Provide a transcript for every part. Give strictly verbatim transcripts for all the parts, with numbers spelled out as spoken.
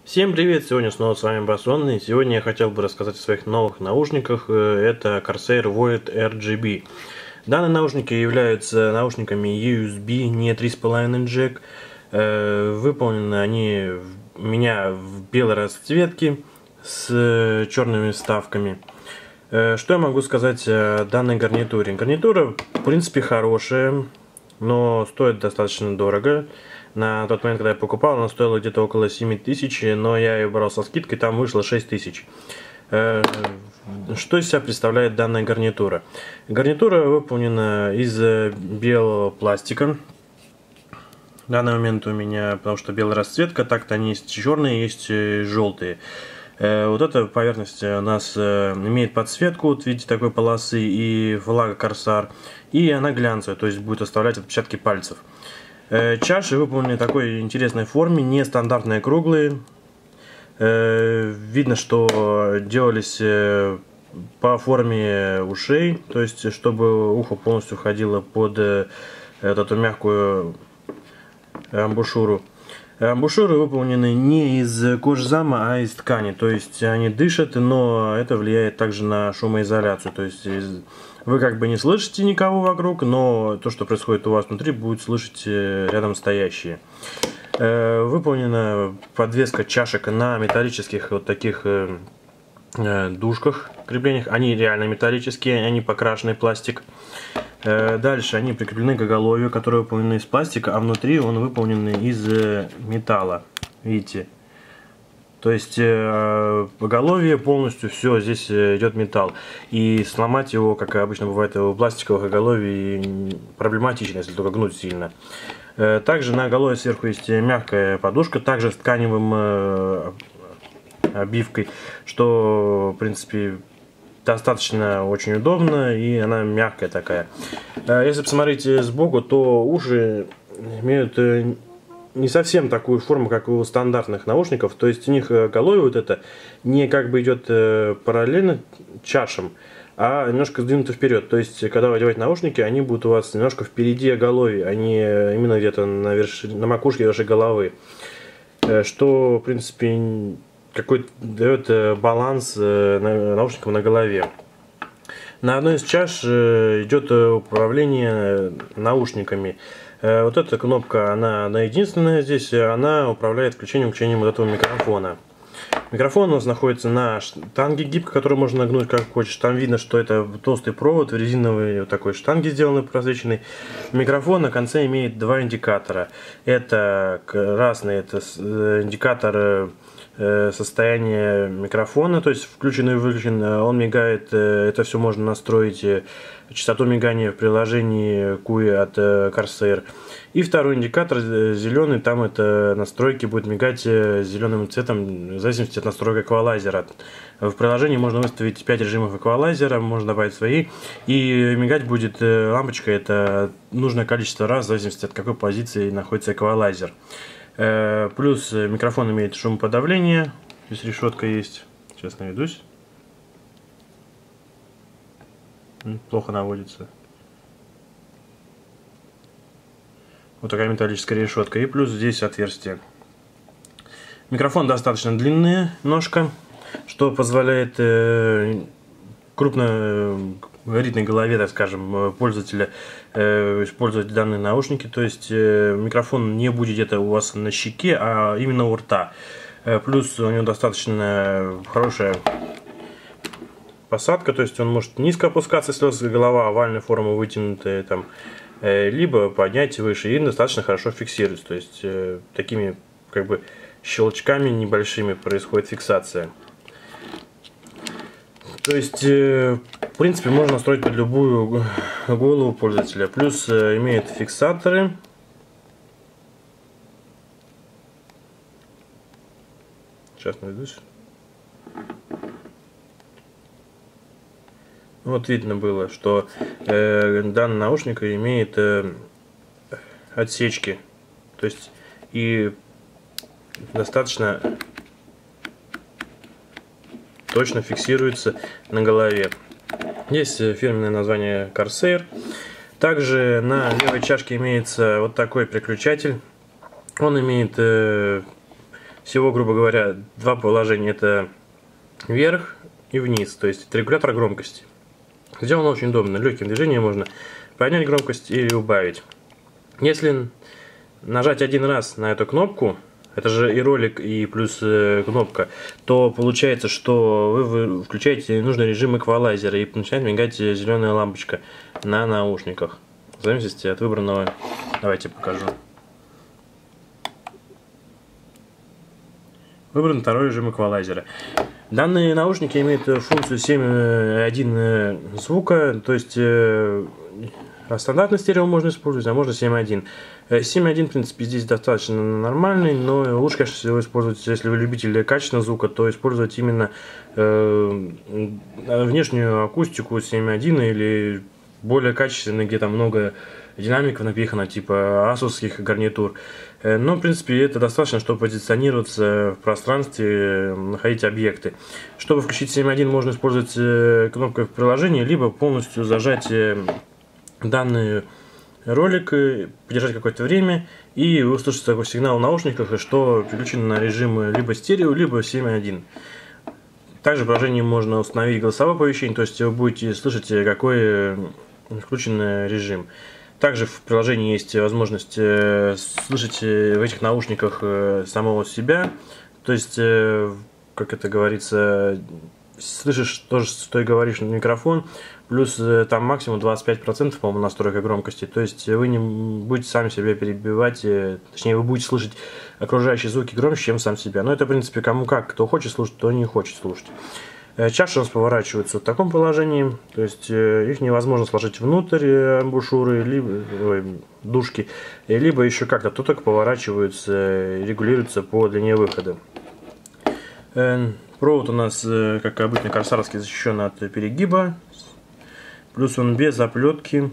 Всем привет! Сегодня снова с вами Басон, и сегодня я хотел бы рассказать о своих новых наушниках. Это Corsair Void эр джи би. Данные наушники являются наушниками ю эс би, не три с половиной джек. Выполнены они у меня в белой расцветке с черными вставками. Что я могу сказать о данной гарнитуре? Гарнитура, в принципе, хорошая, но стоит достаточно дорого. На тот момент, когда я покупал, она стоила где-то около семи тысяч, но я ее брал со скидкой, там вышло шесть тысяч. Что из себя представляет данная гарнитура? Гарнитура выполнена из белого пластика. В данный момент у меня, потому что белая расцветка, так-то они есть черные, есть желтые. Вот эта поверхность у нас имеет подсветку в виде такой полосы и флага Corsair, и она глянцевая, то есть будет оставлять отпечатки пальцев. Чаши выполнены в такой интересной форме, нестандартные, круглые. Видно, что делались по форме ушей, то есть чтобы ухо полностью входило под эту мягкую амбушюру. Амбушюры выполнены не из кожзама, а из ткани, то есть они дышат, но это влияет также на шумоизоляцию, то есть вы как бы не слышите никого вокруг, но то, что происходит у вас внутри, будет слышать рядом стоящие. Выполнена подвеска чашек на металлических вот таких дужках, креплениях. Они реально металлические, они покрашены в пластик. Дальше они прикреплены к оголовью, которое выполнено из пластика, а внутри он выполнен из металла. Видите? То есть оголовье полностью все, здесь идет металл. И сломать его, как обычно бывает у пластиковых оголовий, проблематично, если только гнуть сильно. Также на оголовье сверху есть мягкая подушка, также с тканевым обивкой, что в принципе достаточно очень удобно, и она мягкая такая. Если посмотреть сбоку, то уши имеют не совсем такую форму, как у стандартных наушников, то есть у них оголовье вот это не как бы идет параллельно чашам, а немножко сдвинуто вперед. То есть когда вы одеваете наушники, они будут у вас немножко впереди оголовья, а не именно где-то на, верш... на макушке вашей головы, что в принципе какой-то дает баланс наушников на голове. На одной из чаш идет управление наушниками. Вот эта кнопка, она, она единственная здесь, она управляет включением-выключением вот этого микрофона. Микрофон у нас находится на штанге гибкой, которую можно нагнуть как хочешь. Там видно, что это толстый провод, резиновый вот такой штанги сделаны прозрачный. Микрофон на конце имеет два индикатора. Это красный, это индикатор состояние микрофона, то есть включен и выключен, он мигает, это все можно настроить, частоту мигания в приложении куи от Corsair. И второй индикатор зеленый, там это настройки будет мигать зеленым цветом в зависимости от настроек эквалайзера. В приложении можно выставить пять режимов эквалайзера, можно добавить свои, и мигать будет лампочка, это нужное количество раз в зависимости от какой позиции находится эквалайзер. Плюс микрофон имеет шумоподавление, здесь решетка есть, сейчас наведусь, плохо наводится. Вот такая металлическая решетка, и плюс здесь отверстие. Микрофон достаточно длинная ножка, что позволяет крупно габаритной голове, так скажем, пользователя э, использовать данные наушники. То есть э, микрофон не будет где-то у вас на щеке, а именно у рта. Э, плюс у него достаточно хорошая посадка, то есть он может низко опускаться, если у вас голова овальной формы вытянутая, там, э, либо поднять выше, и достаточно хорошо фиксируется. То есть э, такими как бы щелчками небольшими происходит фиксация. То есть, в принципе, можно настроить под любую голову пользователя. Плюс имеет фиксаторы. Сейчас наведусь. Вот видно было, что э, данный наушник имеет э, отсечки. То есть, и достаточно точно фиксируется на голове. Есть фирменное название Corsair. Также на левой чашке имеется вот такой переключатель. Он имеет э, Всего, грубо говоря, два положения. Это вверх и вниз, то есть это регулятор громкости. Сделано очень удобно. Легким движением можно поднять громкость или убавить. Если нажать один раз на эту кнопку, это же и ролик, и плюс э, кнопка, то получается, что вы, вы включаете нужный режим эквалайзера и начинает мигать зеленая лампочка на наушниках. В зависимости от выбранного. Давайте покажу. Выбран второй режим эквалайзера. Данные наушники имеют функцию семь один звука, то есть э, стандартный стерео можно использовать, а можно семь один. семь один, в принципе, здесь достаточно нормальный, но лучше, конечно, всего использовать, если вы любитель качественного звука, то использовать именно э, внешнюю акустику семь один или более качественный, где там много динамиков напихано, типа асусских гарнитур. Но, в принципе, это достаточно, чтобы позиционироваться в пространстве, находить объекты. Чтобы включить семь один, можно использовать кнопку в приложении, либо полностью зажать данный ролик, подержать какое-то время, и вы услышите такой сигнал в наушниках, что переключено на режим либо стерео, либо семь один. Также в приложении можно установить голосовое оповещение, то есть вы будете слышать, какой включен режим. Также в приложении есть возможность слышать в этих наушниках самого себя, то есть, как это говорится, слышишь то, что ты говоришь на микрофон, плюс там максимум двадцать пять процентов, по-моему, настройка громкости, то есть вы не будете сами себя перебивать, точнее, вы будете слышать окружающие звуки громче, чем сам себя. Но это, в принципе, кому как, кто хочет слушать, кто не хочет слушать. Чаши у нас поворачиваются в таком положении, то есть их невозможно сложить внутрь амбушюры, либо ой, дужки, либо еще как-то, то только поворачиваются, регулируются по длине выхода. Провод у нас, как обычно, корсарский, защищен от перегиба, плюс он без оплетки.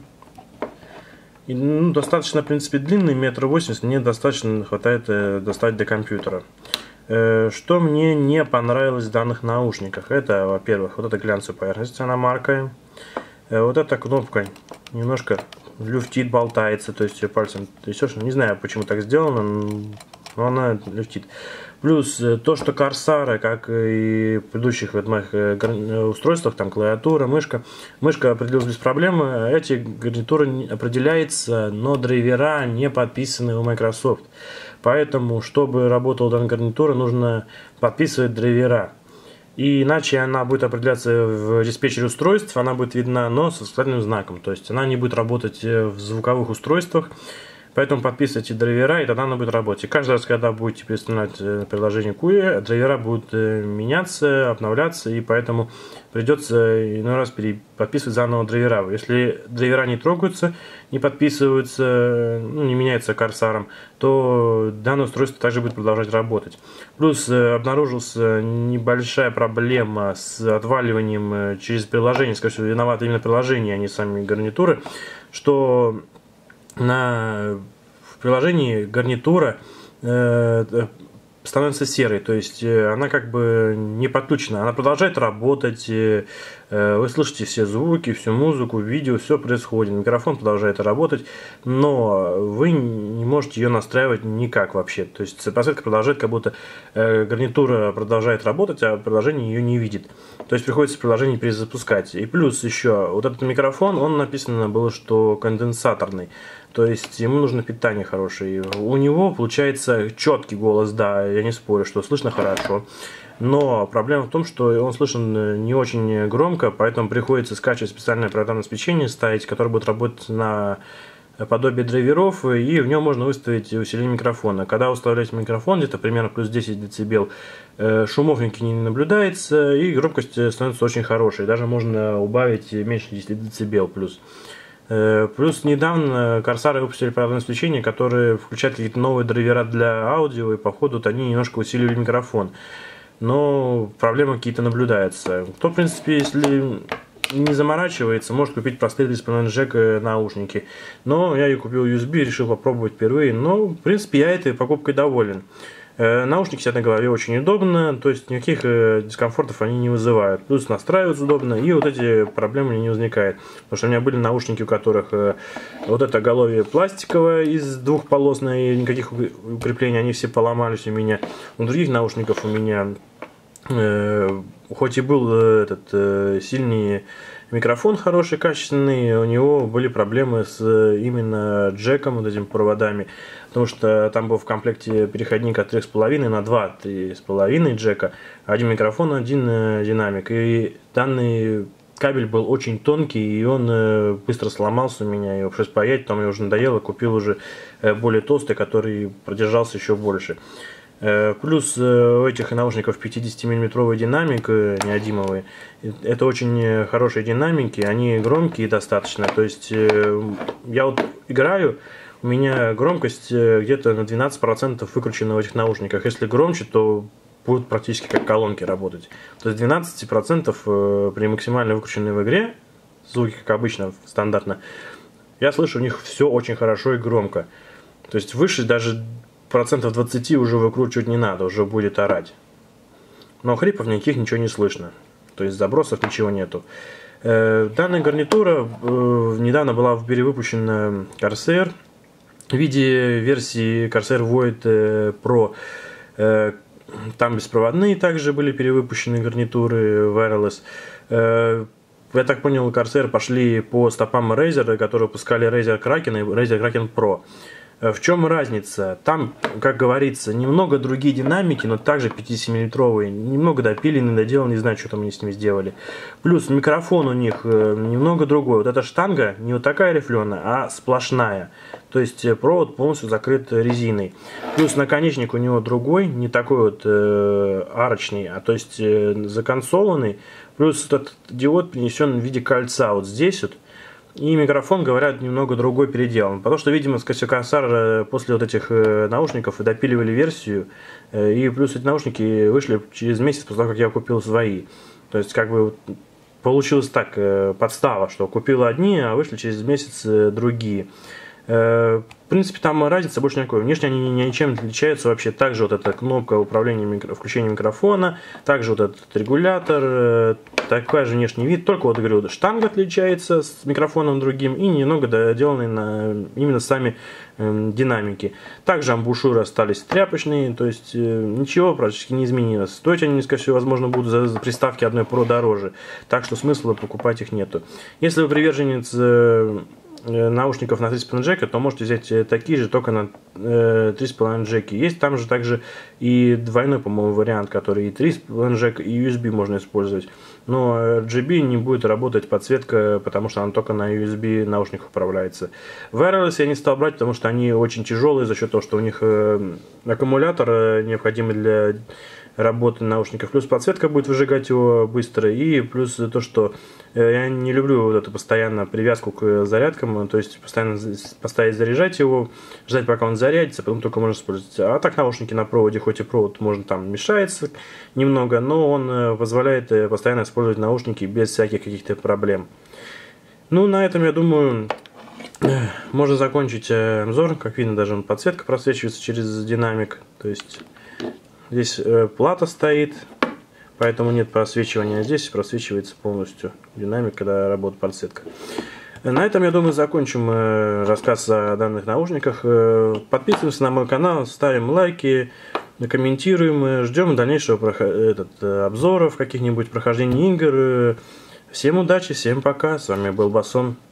И, ну, достаточно, в принципе, длинный, метр восемьдесят, мне достаточно хватает достать до компьютера. Что мне не понравилось в данных наушниках? Это, во-первых, вот эта глянцевая поверхность, она маркая. Вот эта кнопка немножко люфтит, болтается, то есть ее пальцем трясешь. Не знаю, почему так сделано, но она люфтит. Плюс то, что Корсары, как и в предыдущих вот моих устройствах, там клавиатура, мышка, мышка определилась без проблем. Эти гарнитуры определяются, но драйвера не подписаны у Microsoft. Поэтому, чтобы работала данная гарнитура, нужно подписывать драйвера. И иначе она будет определяться в диспетчере устройств, она будет видна, но с восклицательным знаком. То есть она не будет работать в звуковых устройствах. Поэтому подписывайте драйвера, и тогда она будет работать. И каждый раз, когда будете переставлять приложение куи, драйвера будут меняться, обновляться, и поэтому придется иной раз подписывать заново драйвера. Если драйвера не трогаются, не подписываются, ну, не меняются корсаром, то данное устройство также будет продолжать работать. Плюс обнаружилась небольшая проблема с отваливанием через приложение. Скажу, что виновато именно приложение, а не сами гарнитуры, что на в приложении гарнитура э, становится серой, то есть э, она как бы не подключена, она продолжает работать, э, вы слышите все звуки, всю музыку, видео, все происходит, микрофон продолжает работать, но вы не можете ее настраивать никак вообще, то есть подсветка продолжает, как будто э, гарнитура продолжает работать, а приложение ее не видит, то есть приходится приложение перезапускать. И плюс еще, вот этот микрофон, он написано было, что конденсаторный, то есть ему нужно питание хорошее. У него получается четкий голос, да, я не спорю, что слышно хорошо. Но проблема в том, что он слышен не очень громко, поэтому приходится скачивать специальное программное обеспечение, ставить, которое будет работать на подобие драйверов, и в нем можно выставить усиление микрофона. Когда уставляете микрофон, где-то примерно плюс десять децибел, шумов не наблюдается, и громкость становится очень хорошей. Даже можно убавить меньше десяти децибел плюс. Плюс недавно Корсары выпустили программное обеспечение, которое включает какие-то новые драйвера для аудио, и походу они немножко усиливали микрофон. Но проблемы какие-то наблюдаются. Кто, в принципе, если не заморачивается, может купить простые дисплей джек наушники. Но я и купил ю эс би, решил попробовать впервые. Но, в принципе, я этой покупкой доволен. Наушники сидят на голове очень удобно, то есть никаких дискомфортов они не вызывают. Плюс настраиваются удобно, и вот эти проблемы не возникают. Потому что у меня были наушники, у которых вот это оголовье пластиковое из двухполосное, и никаких укреплений, они все поломались у меня. У других наушников у меня, хоть и был этот сильный микрофон хороший, качественный, у него были проблемы с именно джеком, вот этими проводами, потому что там был в комплекте переходник от три с половиной на два, три с половиной джека, один микрофон, один динамик, и данный кабель был очень тонкий, и он быстро сломался у меня, его пришлось паять, потом мне уже надоело, купил уже более толстый, который продержался еще больше. Плюс у этих наушников пятидесятимиллиметровый динамик неодимовый. Это очень хорошие динамики, они громкие достаточно. То есть я вот играю, у меня громкость где-то на двенадцать процентов выкручена в этих наушниках. Если громче, то будут практически как колонки работать. То есть двенадцать процентов при максимально выкрученной в игре, звуки как обычно, стандартно, я слышу у них все очень хорошо и громко. То есть выше даже процентов двадцать уже выкручивать не надо, уже будет орать. Но хрипов никаких ничего не слышно. То есть забросов ничего нету. Э, данная гарнитура э, недавно была перевыпущена Corsair в виде версии Corsair Void э, Pro. Э, там беспроводные также были перевыпущены гарнитуры wireless. Э, я так понял, Corsair пошли по стопам Razer, которые выпускали Razer Kraken и Razer Kraken Pro. В чем разница? Там, как говорится, немного другие динамики, но также пятидесятимиллиметровые, немного допилены, доделаны, не знаю, что там они с ними сделали. Плюс микрофон у них немного другой. Вот эта штанга не вот такая рифленая, а сплошная. То есть провод полностью закрыт резиной. Плюс наконечник у него другой, не такой вот э, арочный, а то есть э, законсоланный. Плюс этот диод принесен в виде кольца вот здесь вот. И микрофон, говорят, немного другой переделан. Потому что, видимо, Corsair после вот этих наушников допиливали версию. И плюс эти наушники вышли через месяц после того, как я купил свои. То есть, как бы, получилось так, подстава, что купил одни, а вышли через месяц другие. В принципе, там разница больше никакой. Внешне они ничем не отличаются вообще. Также вот эта кнопка управления микро... включения микрофона, также вот этот регулятор, такой же внешний вид. Только вот, говорю, штанга отличается с микрофоном другим и немного доделаны на именно сами э, динамики. Также амбушюры остались тряпочные, то есть э, ничего практически не изменилось. Стоить они, скорее всего, возможно, будут за, за приставки одной Pro дороже. Так что смысла покупать их нету. Если вы приверженец э, наушников на три с половиной джека, то можете взять такие же, только на э, три с половиной джеки. Есть там же также и двойной, по-моему, вариант, который и три с половиной джек, и ю эс би можно использовать. Но эр джи би не будет работать подсветка, потому что она только на ю эс би наушниках управляется. Wireless я не стал брать, потому что они очень тяжелые за счет того, что у них э, аккумулятор э, необходимый для работы наушников. Плюс подсветка будет выжигать его быстро. И плюс то, что я не люблю вот эту постоянно привязку к зарядкам. То есть постоянно поставить заряжать его, ждать, пока он зарядится, потом только можно использовать. А так наушники на проводе, хоть и провод можно там мешается немного, но он позволяет постоянно использовать наушники без всяких каких-то проблем. Ну, на этом, я думаю, можно закончить обзор. Как видно, даже подсветка просвечивается через динамик. То есть здесь э, плата стоит, поэтому нет просвечивания. Здесь просвечивается полностью динамик, когда работает подсветка. На этом, я думаю, закончим э, рассказ о данных наушниках. Э, подписываемся на мой канал, ставим лайки, комментируем, э, ждем дальнейшего проход... этот, э, обзоров, каких-нибудь прохождений игр. Всем удачи, всем пока. С вами был Басон.